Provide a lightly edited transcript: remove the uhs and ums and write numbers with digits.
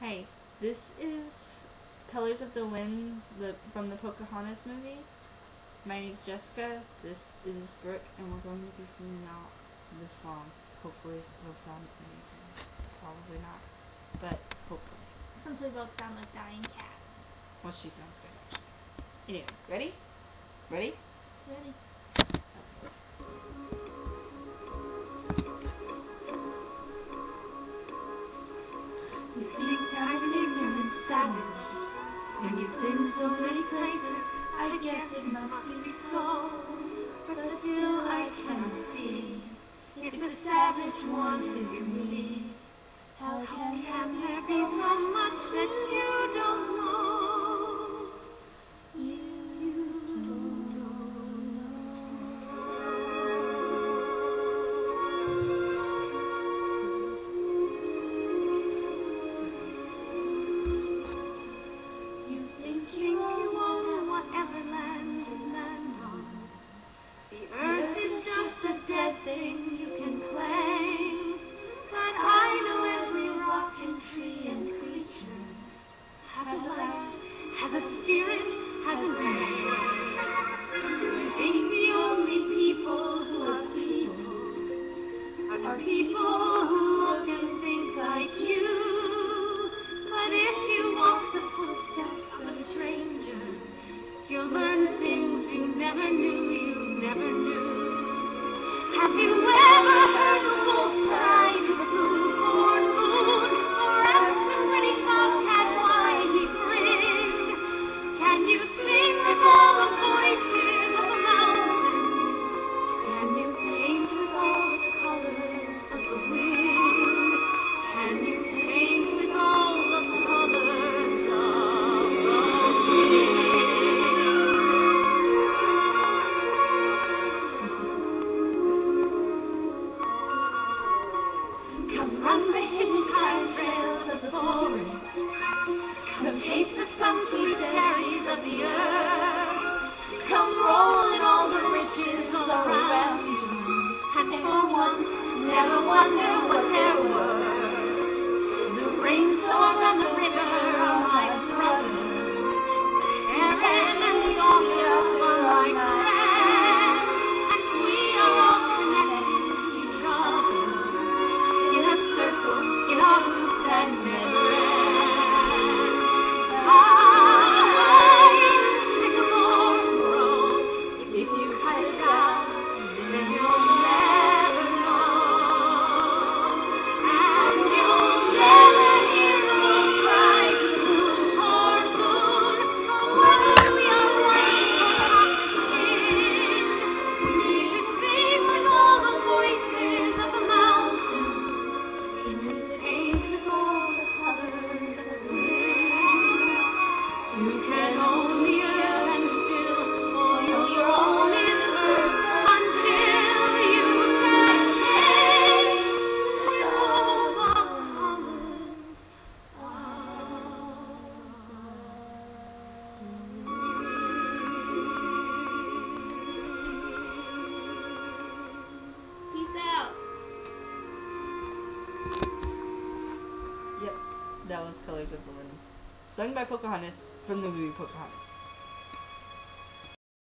Hey, this is Colors of the Wind from the Pocahontas movie. My name's Jessica, this is Brooke, and we're going to be singing out this song. Hopefully it'll sound amazing. Probably not, but hopefully. Some people both sound like dying cats. Well, she sounds good actually. Anyways, ready? Ready? Ready. You think I'm an ignorant savage, when you've been so many places, I guess it must be so. But still I cannot see if the savage one is me. How can there be so much that you don't know? You don't know. You think you own whatever land you land on. The earth is just a dead thing you can claim. But I know every rock and tree and creature has a life, has a spirit, has a name. You think the only people who are people who look and think like you. But if you walk the footsteps of a stranger, you'll learn things you never knew. Have you ever heard the wolf cry to the blue-horned moon, or ask the pretty bobcat why he grinned? Can you sing with all the voices of the mountain? Can you paint with all the colors of the wind? Can you paint with all the colors of the wind? Come run the hidden pine trails of the forest. Come taste the sun-sweet berries of the earth. Come roll in all the riches all around you. And for once, never wonder what there were. The rainstorm and the river are my brothers. The heron and the orchid are my friends. And we are all connected to each other. In a circle, in a loop that never ends. High sycamore grove, if you cut it down, then you'll never know. And you'll never hear the wolf cry to the blue-horned moon, or when we are waiting for copper skin. We need to sing with all the voices of the mountain. Paint with all the colors of the wind. You can own the earth and still all your own is earth until you can paint with all the colors of Peace out. Yep, that was Colors of the Wind, sung by Pocahontas from the movie Pocahontas.